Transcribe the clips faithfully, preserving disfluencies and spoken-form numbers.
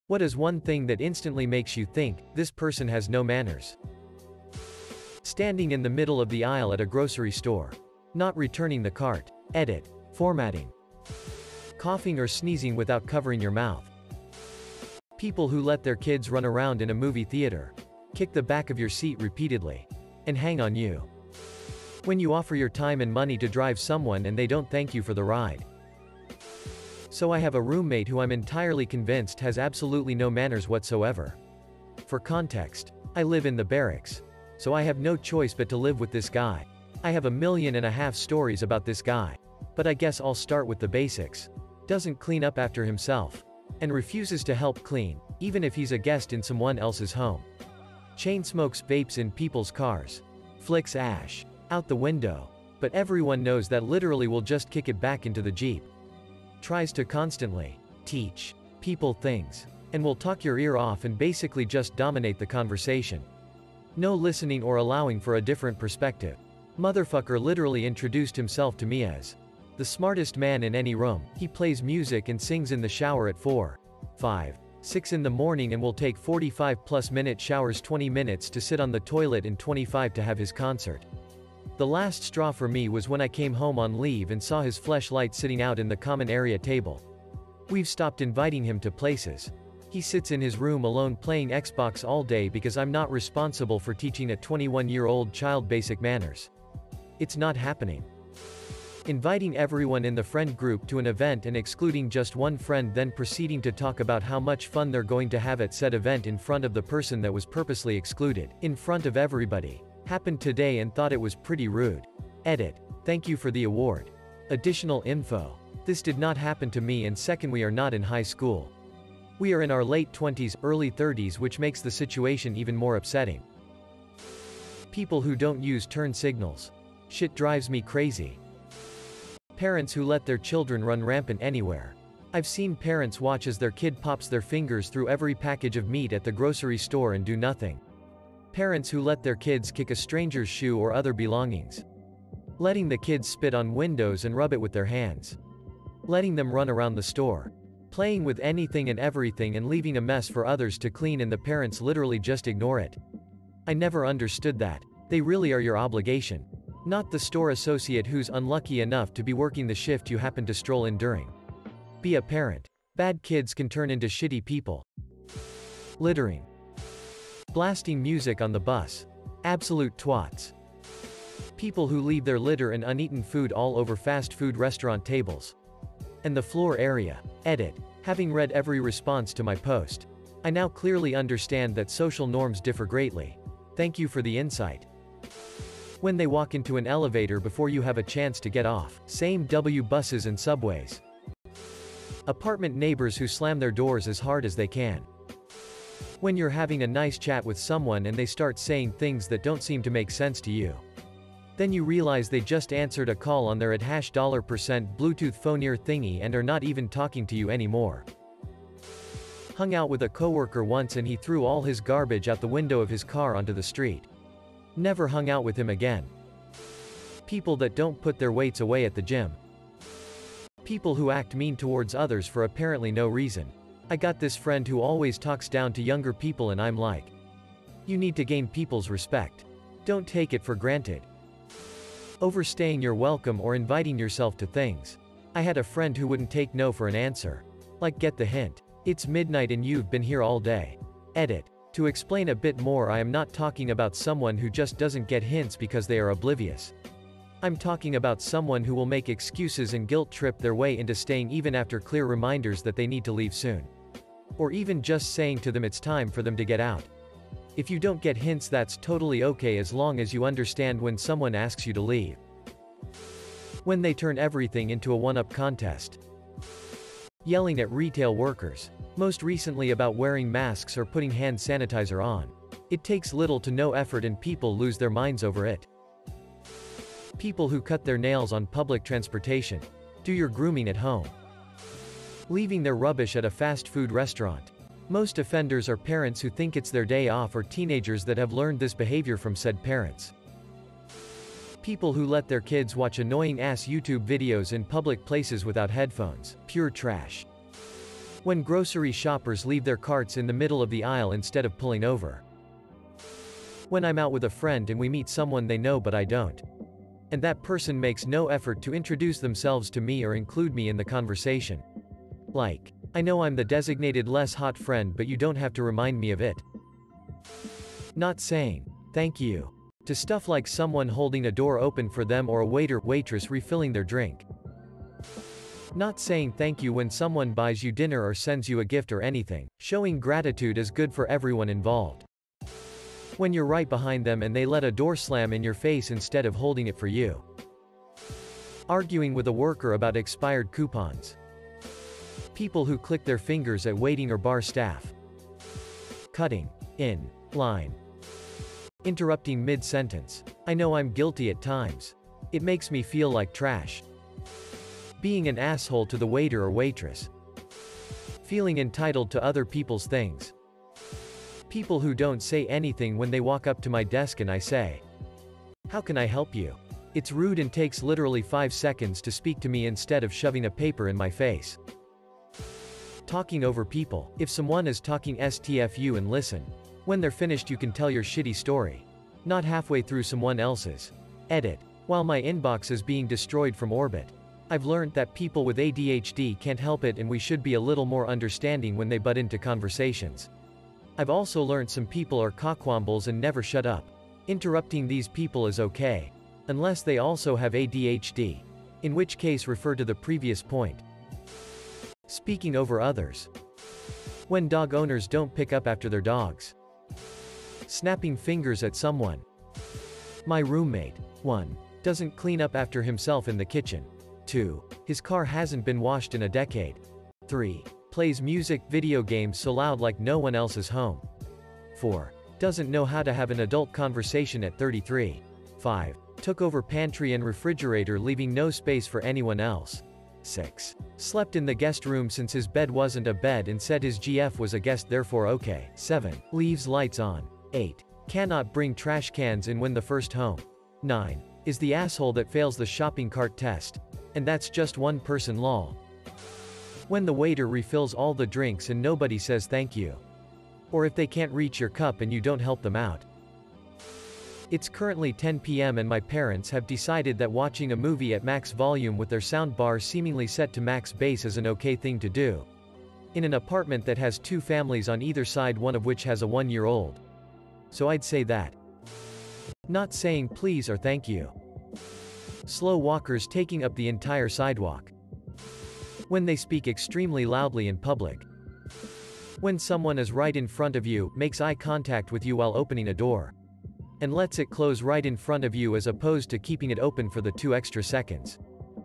What is one thing that instantly makes you think, this person has no manners? Standing in the middle of the aisle at a grocery store. Not returning the cart. Edit. Formatting. Coughing or sneezing without covering your mouth. People who let their kids run around in a movie theater. Kick the back of your seat repeatedly. And hang on you. When you offer your time and money to drive someone and they don't thank you for the ride. So I have a roommate who I'm entirely convinced has absolutely no manners whatsoever. For context, I live in the barracks. So I have no choice but to live with this guy. I have a million and a half stories about this guy. But I guess I'll start with the basics. Doesn't clean up after himself. And refuses to help clean, even if he's a guest in someone else's home. Chain smokes vapes in people's cars. Flicks ash out the window. But everyone knows that literally will just kick it back into the Jeep. Tries to constantly teach people things. And will talk your ear off and basically just dominate the conversation. No listening or allowing for a different perspective. Motherfucker literally introduced himself to me as the smartest man in any room. He plays music and sings in the shower at four, five, six in the morning and will take forty-five plus minute showers, twenty minutes to sit on the toilet and twenty-five to have his concert. The last straw for me was when I came home on leave and saw his fleshlight sitting out in the common area table. We've stopped inviting him to places. He sits in his room alone playing Xbox all day because I'm not responsible for teaching a twenty-one-year-old child basic manners. It's not happening. Inviting everyone in the friend group to an event and excluding just one friend, then proceeding to talk about how much fun they're going to have at said event in front of the person that was purposely excluded, in front of everybody. Happened today and thought it was pretty rude. Edit. Thank you for the award. Additional info. This did not happen to me, and second, we are not in high school. We are in our late twenties, early thirties, which makes the situation even more upsetting. People who don't use turn signals. Shit drives me crazy. Parents who let their children run rampant anywhere. I've seen parents watch as their kid pops their fingers through every package of meat at the grocery store and do nothing. Parents who let their kids kick a stranger's shoe or other belongings. Letting the kids spit on windows and rub it with their hands. Letting them run around the store. Playing with anything and everything and leaving a mess for others to clean, and the parents literally just ignore it. I never understood that. They really are your obligation. Not the store associate who's unlucky enough to be working the shift you happen to stroll in during. Be a parent. Bad kids can turn into shitty people. Littering. Blasting music on the bus. Absolute twats. People who leave their litter and uneaten food all over fast food restaurant tables. And the floor area. Edit. Having read every response to my post, I now clearly understand that social norms differ greatly. Thank you for the insight. When they walk into an elevator before you have a chance to get off. Same W buses and subways. Apartment neighbors who slam their doors as hard as they can. When you're having a nice chat with someone and they start saying things that don't seem to make sense to you. Then you realize they just answered a call on their at hash dollar percent Bluetooth phone ear thingy and are not even talking to you anymore. Hung out with a coworker once and he threw all his garbage out the window of his car onto the street. Never hung out with him again. People that don't put their weights away at the gym. People who act mean towards others for apparently no reason. I got this friend who always talks down to younger people and I'm like, you need to gain people's respect. Don't take it for granted. Overstaying your welcome or inviting yourself to things. I had a friend who wouldn't take no for an answer. Like, get the hint. It's midnight and you've been here all day. Edit. To explain a bit more, I am not talking about someone who just doesn't get hints because they are oblivious. I'm talking about someone who will make excuses and guilt trip their way into staying even after clear reminders that they need to leave soon. Or even just saying to them it's time for them to get out. If you don't get hints, that's totally okay as long as you understand when someone asks you to leave. When they turn everything into a one-up contest. Yelling at retail workers. Most recently about wearing masks or putting hand sanitizer on. It takes little to no effort and people lose their minds over it. People who cut their nails on public transportation. Do your grooming at home. Leaving their rubbish at a fast food restaurant. Most offenders are parents who think it's their day off or teenagers that have learned this behavior from said parents. People who let their kids watch annoying ass YouTube videos in public places without headphones. Pure trash. When grocery shoppers leave their carts in the middle of the aisle instead of pulling over. When I'm out with a friend and we meet someone they know but I don't. And that person makes no effort to introduce themselves to me or include me in the conversation. Like, I know I'm the designated less hot friend but you don't have to remind me of it. Not saying, thank you, to stuff like someone holding a door open for them or a waiter, waitress refilling their drink. Not saying thank you when someone buys you dinner or sends you a gift or anything. Showing gratitude is good for everyone involved. When you're right behind them and they let a door slam in your face instead of holding it for you. Arguing with a worker about expired coupons. People who click their fingers at waiting or bar staff. Cutting in line. Interrupting mid-sentence. I know I'm guilty at times. It makes me feel like trash. Being an asshole to the waiter or waitress. Feeling entitled to other people's things. People who don't say anything when they walk up to my desk and I say, "How can I help you?" It's rude and takes literally five seconds to speak to me instead of shoving a paper in my face. Talking over people. If someone is talking S T F U and listen. When they're finished you can tell your shitty story. Not halfway through someone else's. Edit. While my inbox is being destroyed from orbit. I've learned that people with A D H D can't help it and we should be a little more understanding when they butt into conversations. I've also learned some people are cockwombles and never shut up. Interrupting these people is okay. Unless they also have A D H D. In which case refer to the previous point. Speaking over others. When dog owners don't pick up after their dogs. Snapping fingers at someone. My roommate. one. Doesn't clean up after himself in the kitchen. two. His car hasn't been washed in a decade. three. Plays music, video games so loud like no one else is home. four. Doesn't know how to have an adult conversation at thirty-three. five. Took over pantry and refrigerator leaving no space for anyone else. six. Slept in the guest room since his bed wasn't a bed and said his G F was a guest therefore okay. seven. Leaves lights on. eight. Cannot bring trash cans in when the first home. nine. Is the asshole that fails the shopping cart test. And that's just one person lol. When the waiter refills all the drinks and nobody says thank you. Or if they can't reach your cup and you don't help them out. It's currently ten p m and my parents have decided that watching a movie at max volume with their sound bar seemingly set to max bass is an okay thing to do. In an apartment that has two families on either side, one of which has a one-year-old. So I'd say that. Not saying please or thank you. Slow walkers taking up the entire sidewalk. When they speak extremely loudly in public. When someone is right in front of you, makes eye contact with you while opening a door. And lets it close right in front of you as opposed to keeping it open for the two extra seconds.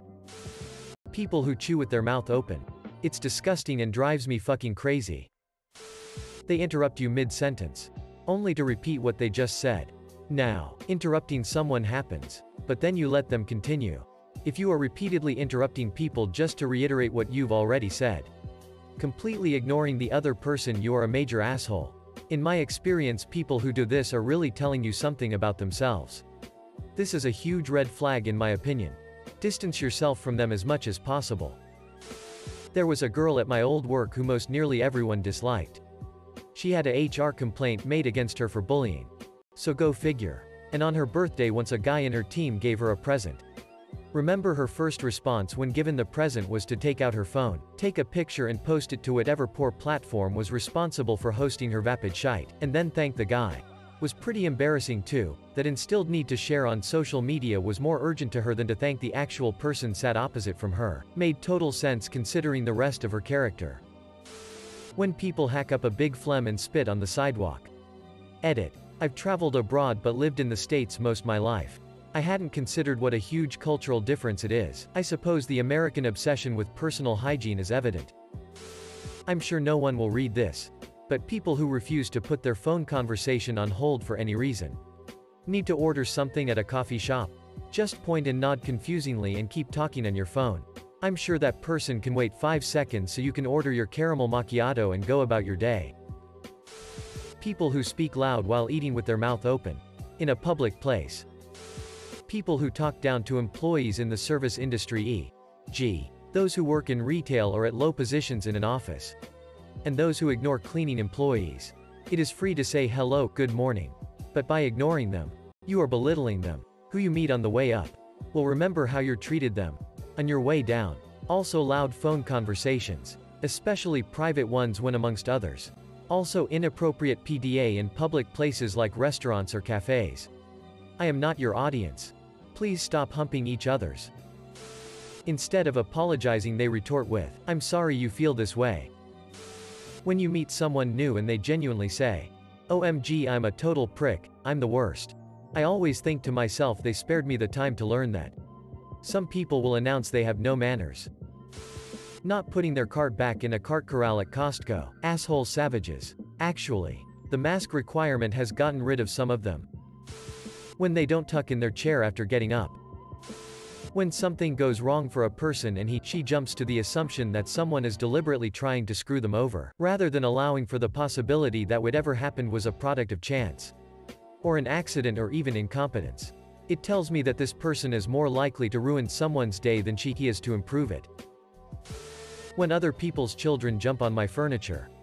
People who chew with their mouth open. It's disgusting and drives me fucking crazy. They interrupt you mid-sentence. Only to repeat what they just said. Now, interrupting someone happens. But then you let them continue. If you are repeatedly interrupting people just to reiterate what you've already said. Completely ignoring the other person, you are a major asshole. In my experience, people who do this are really telling you something about themselves. This is a huge red flag in my opinion. Distance yourself from them as much as possible. There was a girl at my old work who most nearly everyone disliked. She had a H R complaint made against her for bullying. So go figure. And on her birthday once a guy in her team gave her a present. Remember her first response when given the present was to take out her phone, take a picture and post it to whatever poor platform was responsible for hosting her vapid shite, and then thank the guy. Was pretty embarrassing too. That instilled need to share on social media was more urgent to her than to thank the actual person sat opposite from her. Made total sense considering the rest of her character. When people hack up a big phlegm and spit on the sidewalk. Edit. I've traveled abroad but lived in the States most my life. I hadn't considered what a huge cultural difference it is. I suppose the American obsession with personal hygiene is evident. I'm sure no one will read this. But people who refuse to put their phone conversation on hold for any reason. Need to order something at a coffee shop? Just point and nod confusingly and keep talking on your phone. I'm sure that person can wait five seconds so you can order your caramel macchiato and go about your day. People who speak loud while eating with their mouth open. In a public place. People who talk down to employees in the service industry, for example those who work in retail or at low positions in an office, and those who ignore cleaning employees. It is free to say hello, good morning. But by ignoring them, you are belittling them. Who you meet on the way up will remember how you're treated them on your way down. Also loud phone conversations, especially private ones when amongst others. Also inappropriate P D A in public places like restaurants or cafes. I am not your audience. Please stop humping each other's. Instead of apologizing, they retort with, I'm sorry you feel this way. When you meet someone new and they genuinely say, O M G, I'm a total prick, I'm the worst, I always think to myself, they spared me the time to learn that. Some people will announce they have no manners. Not putting their cart back in a cart corral at Costco. Asshole savages. Actually, the mask requirement has gotten rid of some of them. When they don't tuck in their chair after getting up. When something goes wrong for a person and he, she jumps to the assumption that someone is deliberately trying to screw them over, rather than allowing for the possibility that whatever happened was a product of chance, or an accident, or even incompetence. It tells me that this person is more likely to ruin someone's day than she he is to improve it. When other people's children jump on my furniture.